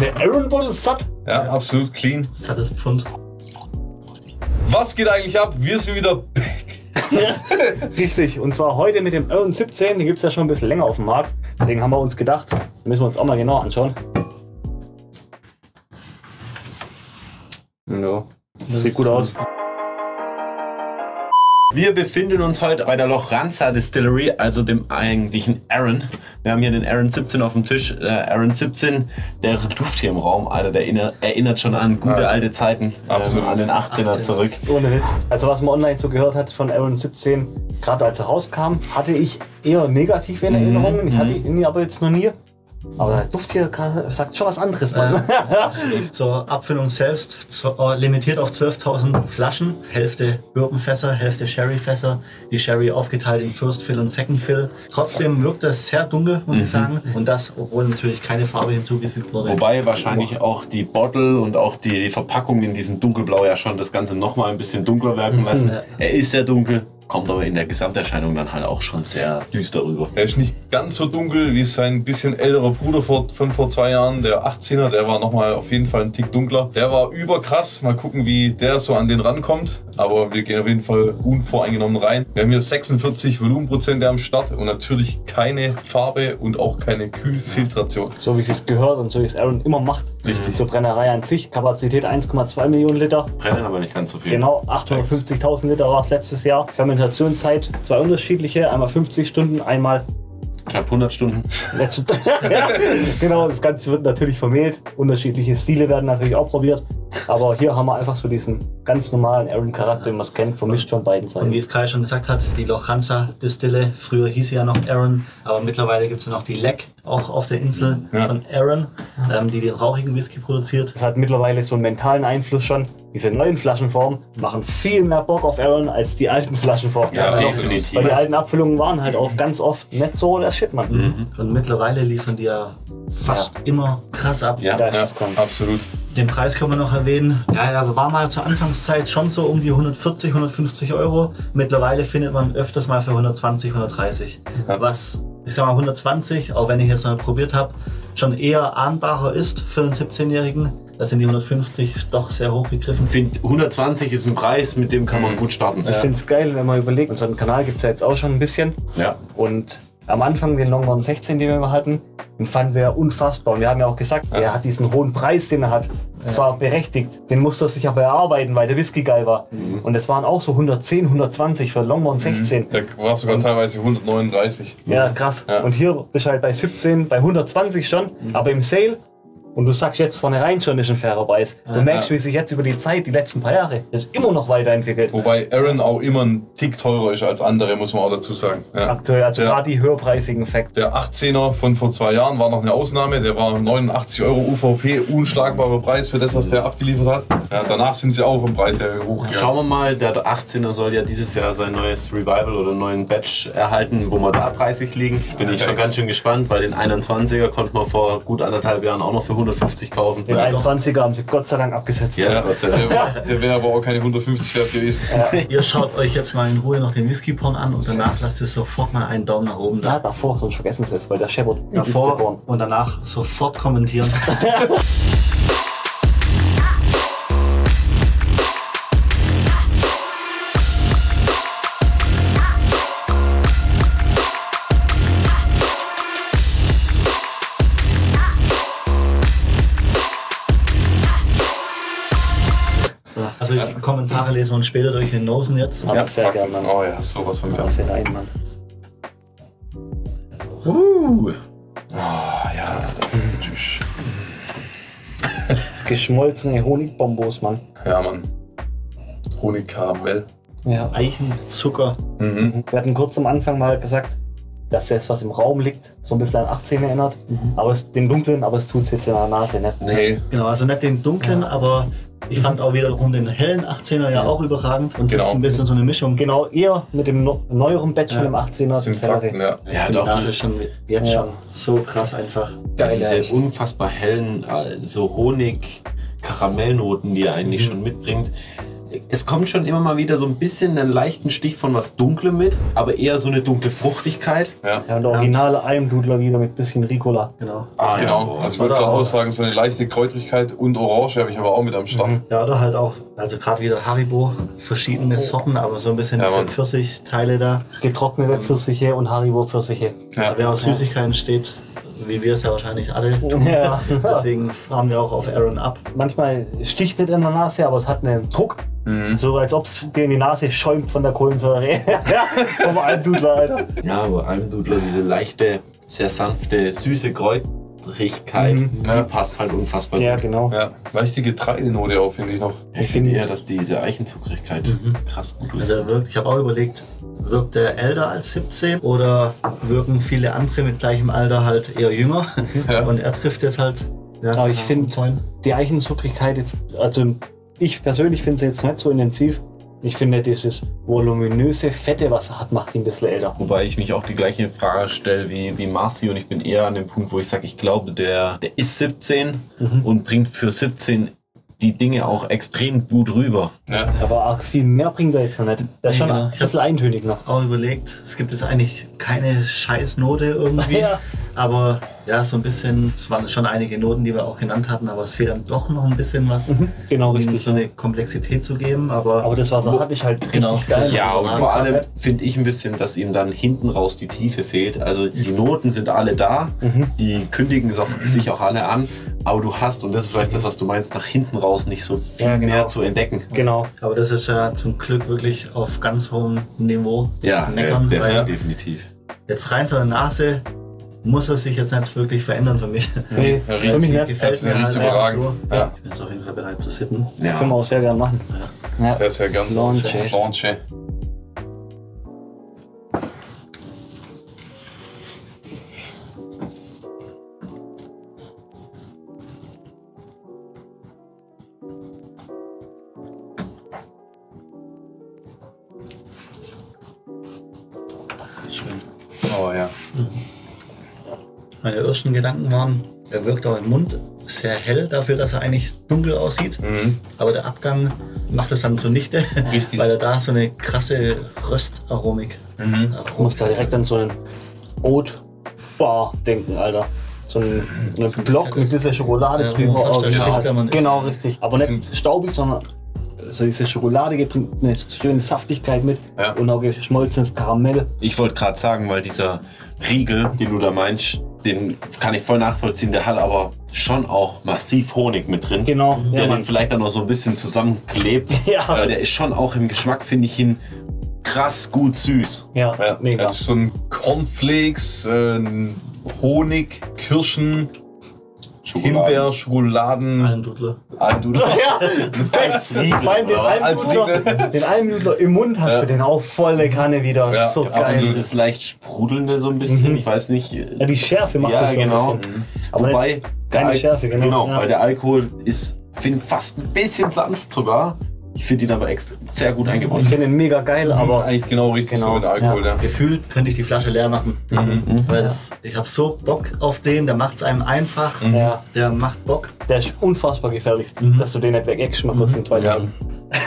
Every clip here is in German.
eine Aaron Bottle satt. Ja, absolut clean. Sattes Pfund. Was geht eigentlich ab? Wir sind wieder back. Richtig, und zwar heute mit dem Aaron 17, den gibt es ja schon ein bisschen länger auf dem Markt. Deswegen haben wir uns gedacht, müssen wir uns auch mal genau anschauen. Ja, sieht gut aus. Wir befinden uns heute bei der Lochranza Distillery, also dem eigentlichen Aaron. Wir haben hier den Aaron 17 auf dem Tisch. Der Aaron 17, der Duft hier im Raum, Alter, der erinnert schon an gute alte Zeiten. Absolut. An den 18er zurück. Ohne Witz. Also was man online so gehört hat von Aaron 17, gerade als er rauskam, hatte ich eher negative Erinnerungen. Ich hatte ihn aber jetzt noch nie. Aber der Duft hier sagt schon was anderes, Mann. Absolut. Zur Abfüllung selbst limitiert auf 12.000 Flaschen. Hälfte Bourbonfässer, Hälfte Sherryfässer. Die Sherry aufgeteilt in First Fill und Second Fill. Trotzdem wirkt das sehr dunkel, muss ich sagen. Und das, obwohl natürlich keine Farbe hinzugefügt wurde. Wobei wahrscheinlich auch die Bottle und auch die Verpackung in diesem Dunkelblau ja schon das Ganze nochmal ein bisschen dunkler wirken lassen. Er ist sehr dunkel, kommt aber in der Gesamterscheinung dann halt auch schon sehr düster rüber. Er ist nicht ganz so dunkel wie sein bisschen älterer Bruder von vor 2 Jahren, der 18er, der war nochmal auf jeden Fall ein Tick dunkler. Der war überkrass, mal gucken, wie der so an den rankommt. Aber wir gehen auf jeden Fall unvoreingenommen rein. Wir haben hier 46 Volumenprozente am Start und natürlich keine Farbe und auch keine Kühlfiltration. So wie es gehört und so wie es Aaron immer macht. Richtig. Zur Brennerei an sich, Kapazität 1,2 Millionen Liter. Brennen aber nicht ganz so viel. Genau, 850.000 Liter war es letztes Jahr. Fermentationszeit 2 unterschiedliche, einmal 50 Stunden, einmal Knapp 100 Stunden. ja, genau, das Ganze wird natürlich vermehlt. Unterschiedliche Stile werden natürlich auch probiert. Aber hier haben wir einfach so diesen ganz normalen Aaron-Charakter, den man es kennt, vermischt von beiden Und Seiten. wie es Kai schon gesagt hat, die Lochranza Distille, früher hieß sie ja noch Aaron, aber mittlerweile gibt es ja noch die Leck, auch auf der Insel von Aaron, die den rauchigen Whisky produziert. Das hat mittlerweile so einen mentalen Einfluss schon. Diese neuen Flaschenformen machen viel mehr Bock auf Aaron als die alten Flaschenformen. Ja, Weil definitiv. die alten Abfüllungen waren halt auch ganz oft nicht so der Shit, Mann. Und mittlerweile liefern die ja fast immer krass ab. Ja. Da ist Ja, es dran. absolut. Den Preis können wir noch erwähnen. Ja, war mal zur Anfangszeit schon so um die 140, 150 Euro. Mittlerweile findet man öfters mal für 120, 130. Ja. Was, ich sag mal 120, auch wenn ich jetzt mal probiert habe, schon eher ahnbarer ist für einen 17-Jährigen. Da sind die 150 doch sehr hoch gegriffen. Ich finde, 120 ist ein Preis, mit dem kann man gut starten. Ich finde es geil, wenn man überlegt, unseren Kanal gibt es ja jetzt auch schon ein bisschen. Ja. Und am Anfang den Longhorn 16, den wir mal hatten, den fanden wir unfassbar. Und wir haben ja auch gesagt, er hat diesen hohen Preis, den er hat. Zwar berechtigt, den musste er sich aber erarbeiten, weil der Whisky geil war. Und es waren auch so 110, 120 für Longhorn 16. Der war sogar teilweise 139. Ja, krass. Ja. Und hier bist du halt bei 17, bei 120 schon, aber im Sale. Und du sagst jetzt vornherein schon, das ist ein fairer Preis. Du merkst, wie sich jetzt über die Zeit, die letzten paar Jahre, das immer noch weiterentwickelt. Wobei Aaron auch immer ein Tick teurer ist als andere, muss man auch dazu sagen. Ja. Aktuell, also Ja. gerade die höherpreisigen Effekte. Der 18er von vor 2 Jahren war noch eine Ausnahme. Der war 89 Euro UVP, unschlagbarer Preis für das, was der abgeliefert hat. Ja, danach sind sie auch im Preis sehr hochgegangen. Schauen wir mal, der 18er soll ja dieses Jahr sein neues Revival oder einen neuen Batch erhalten, wo wir da preislich liegen. Bin ich schon ganz schön gespannt, weil den 21er konnte man vor gut 1,5 Jahren auch noch für 150 kaufen. Den 21er haben sie Gott sei Dank abgesetzt. Ja, Gott sei Dank. Der wäre aber auch keine 150 wert gewesen. Ihr schaut euch jetzt mal in Ruhe noch den Whisky-Porn an und danach lasst ihr sofort mal einen Daumen nach oben Ja, da. davor, sonst vergessen sie es, weil der scheppert übelst Davor geboren. und danach sofort kommentieren. So, also die Kommentare lesen wir uns später durch den Nosen jetzt. Aber sehr fuck. gerne, Mann. Oh ja, sowas von geil. Sehr rein, Mann. Ah, ja. Tschüss. Geschmolzene Honigbombos, Mann. Ja, Mann. Honigkaramell. Ja. Eichenzucker. Mhm. Wir hatten kurz am Anfang mal gesagt, dass das, was im Raum liegt, so ein bisschen an 18 erinnert. Aber den dunklen, aber es tut es jetzt in der Nase nicht. Nee. Genau, also nicht den dunklen, aber ich fand auch wiederum den hellen 18er ja auch überragend. Und es Genau. ist ein bisschen so eine Mischung. Genau, eher mit dem neueren Batch von dem 18er. Das sind Fakten, ja. Ja, Die doch. Nase ist schon jetzt Ja. schon so krass einfach. Ja, Geil, diese ehrlich. unfassbar hellen, so Honig-Karamellnoten, die er eigentlich schon mitbringt. es kommt schon immer mal wieder so ein bisschen einen leichten Stich von was Dunklem mit, aber eher so eine dunkle Fruchtigkeit. Ja. Ja, der originale Almdudler wieder mit bisschen Ricola. Genau. Genau, also ich würde gerade auch sagen, so eine leichte Kräutrigkeit und Orange habe ich aber auch mit am Start. Ja, oder halt auch, also gerade wieder Haribo, verschiedene Sorten, aber so ein bisschen diese Mann. Pfirsichte da. Getrocknete Pfirsiche und Haribo-Pfirsiche. Also wer auf Süßigkeiten steht, wie wir es ja wahrscheinlich alle tun. Ja. Deswegen fahren wir auch auf Aaron ab. Manchmal sticht nicht in der Nase, aber es hat einen Druck. So als ob es dir in die Nase schäumt von der Kohlensäure. Ja, vom Almdudler, Alter. Ja, aber Almdudler, diese leichte, sehr sanfte, süße Kräutrigkeit, die Ja. passt halt unfassbar Ja, gut. genau. Ja, leichte Getreidenote auch, finde ich noch. Ich finde eher, dass diese Eichenzuckerigkeit krass gut ist. Also er wirkt, ich habe auch überlegt, wirkt er älter als 17 oder wirken viele andere mit gleichem Alter halt eher jünger? Ja. Und er trifft jetzt halt. Ja, Aber ich Sarah finde und Freund. die Eichenzuckrigkeit jetzt, also ich persönlich finde sie jetzt nicht so intensiv. Ich finde dieses voluminöse Fette, was er hat, macht ihn ein bisschen älter. Wobei ich mich auch die gleiche Frage stelle wie Marci und ich bin eher an dem Punkt, wo ich sage, ich glaube, der ist 17 und bringt für 17 die Dinge auch extrem gut rüber. Ja. Aber arg viel mehr bringt er jetzt noch nicht. Der ist schon genau. ein bisschen eintönig noch. Auch überlegt, es gibt jetzt eigentlich keine Scheißnote irgendwie, Ja. aber ja, so ein bisschen, es waren schon einige Noten, die wir auch genannt hatten, aber es fehlt dann doch noch ein bisschen was, Genau, um richtig. so eine Komplexität zu geben, Aber das, was er hat, ist halt Genau. richtig geil. Ja, und Ja, vor allem finde ich ein bisschen, dass ihm dann hinten raus die Tiefe fehlt. Also die Noten sind alle da, die kündigen sich auch alle an, aber du hast, und das ist vielleicht das, was du meinst, nach hinten raus nicht so viel Ja, genau. mehr zu entdecken. Genau. Aber das ist ja zum Glück wirklich auf ganz hohem Niveau. das Ja, Meckern, weil definitiv. jetzt rein von der Nase muss er sich jetzt nicht wirklich verändern für mich. Nee, Ja, für mich nicht. Gefällt mir riecht halt überragend. so. Ja. Ich bin jetzt auf jeden Fall bereit zu sippen. Das können wir auch sehr gerne machen. Ja. Sehr, sehr gern. Slanche. Slanche. Schön. Oh ja. Meine ersten Gedanken waren, er wirkt auch im Mund sehr hell dafür, dass er eigentlich dunkel aussieht. Aber der Abgang macht es dann zunichte, Richtig. weil er da so eine krasse Röstaromik Ich muss da direkt an so einen Oat Bar denken, Alter. So einen Block mit ein bisschen Schokolade Ja, drüber. wo man fast original. erstickt, wenn man isst. Genau, richtig. Aber nicht staubig, sondern so diese Schokolade bringt eine schöne Saftigkeit mit Ja. und auch geschmolzenes Karamell. Ich wollte gerade sagen, weil dieser Riegel, den du da meinst, den kann ich voll nachvollziehen, der hat aber schon auch massiv Honig mit drin. Genau, Der ja, den Mann. vielleicht dann noch so ein bisschen zusammenklebt. Ja. Aber der ist schon auch im Geschmack, finde ich ihn krass gut süß. Ja, Ja, mega. das ist so ein Cornflakes, Honig, Kirschen, Himbeer, Schokoladen, Almdudler. Almdudler. Ja, perfekt. Vor allem Als Riegel. den Almdudler im Mund hast Ja. du den auch volle Kanne wieder. Ja, So ja, geil. absolut. Dieses leicht sprudelnde so ein bisschen, ich weiß nicht. Ja, die Schärfe macht das so genau. ein bisschen. Aber Wobei, nicht- keine Schärfe, genau. Ja. weil der Alkohol ist, finde fast ein bisschen sanft sogar. Ich finde ihn aber sehr gut eingebaut. Ich finde ihn mega geil, aber Eigentlich genau richtig Genau, so mit Alkohol, ja. Gefühlt könnte ich die Flasche leer machen. Weil ich habe so Bock auf den, der macht es einem einfach. ja, Der macht Bock. der ist unfassbar gefährlich, dass du den nicht wegeckst. Mal kurz den zweiten. Ja. Film.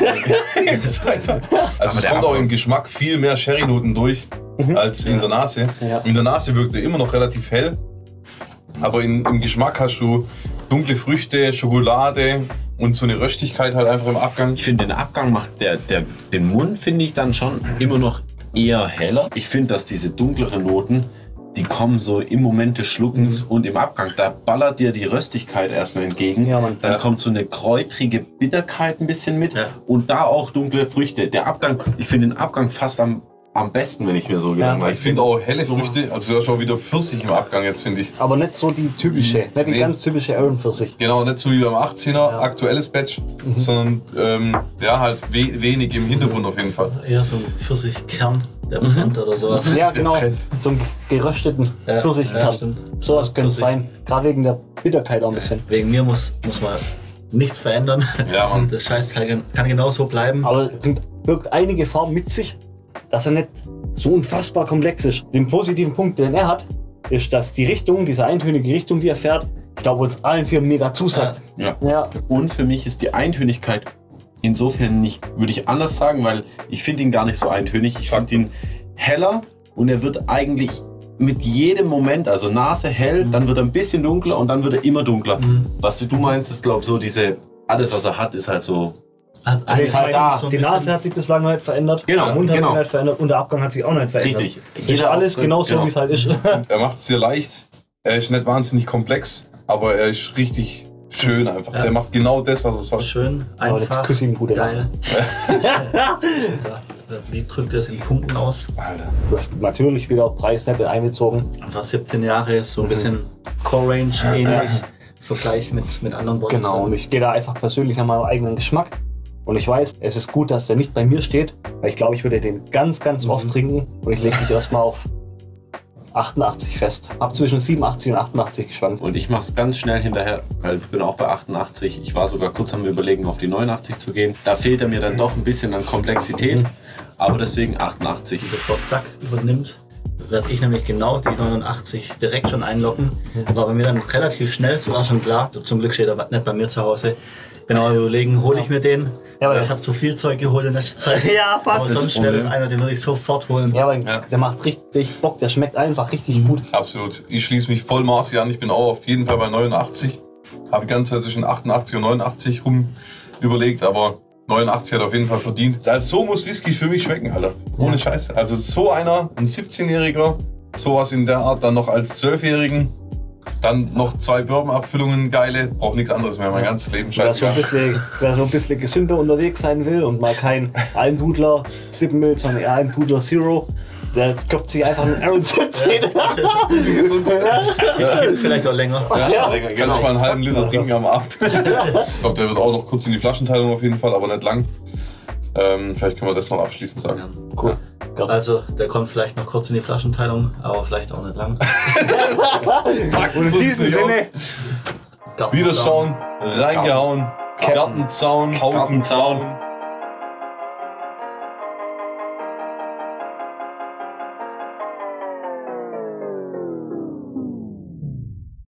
Also es kommt auch im Geschmack viel mehr Sherry-Noten durch als in der Nase. Ja. In der Nase wirkt er immer noch relativ hell, aber im Geschmack hast du dunkle Früchte, Schokolade und so eine Röstigkeit halt einfach im Abgang. Ich finde, den Abgang macht den Mund, finde ich dann schon immer noch eher heller. Ich finde, dass diese dunkleren Noten, die kommen so im Moment des Schluckens und im Abgang. Da ballert dir die Röstigkeit erstmal entgegen. Ja, Mann. Dann Ja. kommt so eine kräutrige Bitterkeit ein bisschen mit Ja. und da auch dunkle Früchte. Der Abgang, ich finde den Abgang fast am besten, wenn ich mir so Gedanken mache. Ich finde auch helle Früchte, also du hast auch wieder Pfirsich im Abgang jetzt, finde ich. Aber nicht so die typische, nicht die Nee. ganz typische Aaron Pfirsich. Genau, nicht so wie beim 18er, aktuelles Batch, sondern ja, halt wenig im Hintergrund auf jeden Fall. Eher so ein Pfirsichkern, der brennt oder sowas. Ja, genau. So einen gerösteten Ja, Pfirsichkern. ja, stimmt. Sowas könnte es Pfirsich. sein. Gerade wegen der Bitterkeit auch ein bisschen. Wegen mir muss man nichts verändern. Ja, Mann. Das Scheißteil kann genau so bleiben. Aber es birgt einige Farben mit sich, dass er nicht so unfassbar komplex ist. Den positiven Punkt, den er hat, ist, dass die Richtung, diese eintönige Richtung, die er fährt, ich glaube, uns allen vier mega zusagt. Ja. Ja, Und für mich ist die Eintönigkeit insofern nicht, würde ich anders sagen, weil ich finde ihn gar nicht so eintönig. Ich finde ihn heller und er wird eigentlich mit jedem Moment, also Nase hell, dann wird er ein bisschen dunkler und dann wird er immer dunkler. Was du meinst, ist glaube ich so alles was er hat, ist halt so. Also ist halt da. da. Die Nase hat sich bislang noch nicht verändert, Genau, der Mund hat genau. sich nicht verändert und der Abgang hat sich auch noch nicht verändert. Richtig. Ist alles genauso, genau. wie es halt ist. Er macht es sehr leicht. Er ist nicht wahnsinnig komplex, aber er ist richtig schön einfach. Ja. Der macht genau das, was er soll. Schön, Aber jetzt einfach, küsse ich ihm gute geil. Wie drückt er es in Punkten aus? Alter. Du hast natürlich wieder Preisnette einbezogen. Einfach 17 Jahre, so ein bisschen Core-Range ähnlich. Im Vergleich mit anderen Bodies. Genau, und ich gehe da einfach persönlich an meinen eigenen Geschmack. Und ich weiß, es ist gut, dass der nicht bei mir steht, weil ich glaube, ich würde den ganz, ganz oft trinken. Und ich lege mich erstmal auf 88 fest. Hab zwischen 87 und 88 geschwankt. Und ich mache es ganz schnell hinterher, weil ich bin auch bei 88. Ich war sogar kurz am Überlegen, auf die 89 zu gehen. Da fehlt er mir dann doch ein bisschen an Komplexität, aber deswegen 88. Bevor Doug übernimmt, werde ich nämlich genau die 89 direkt schon einloggen. War bei mir dann relativ schnell, sogar schon klar. Zum Glück steht er nicht bei mir zu Hause. Genau, überlegen, hole ich mir den. Ja, aber ich habe zu viel Zeug geholt in letzter Zeit. Ja, fuck. Aber das sonst ist wäre das Problem. einer, den würde ich sofort holen. Ja, aber Ja. der macht richtig Bock, der schmeckt einfach richtig gut. Absolut. Ich schließe mich voll Marci an. Ich bin auch auf jeden Fall bei 89. Habe die ganze Zeit zwischen 88 und 89 rum überlegt, aber 89 hat auf jeden Fall verdient. Also so muss Whisky für mich schmecken, Alter. Ohne Scheiß. Also so einer, ein 17-Jähriger, sowas in der Art, dann noch als 12-Jährigen, dann noch 2 Bourbon-Abfüllungen, geile, braucht nichts anderes mehr, mein ganzes Leben. Wer so, Scheißegal. wer so ein bisschen gesünder unterwegs sein will und mal kein Almbudler sippen will, sondern eher ein Pudler Zero, der köpft sich einfach einen Aaron 17. Vielleicht auch länger. Ja, kann ich mal einen halben Liter trinken am Abend. Ich glaube, der wird auch noch kurz in die Flaschenteilung auf jeden Fall, aber nicht lang. Vielleicht können wir das noch abschließend sagen. Cool. Also, der kommt vielleicht noch kurz in die Flaschenteilung, aber vielleicht auch nicht lang. Und in diesem Sinne, Wiederschauen, reingehauen, Gartenzaun, Pausenzaun.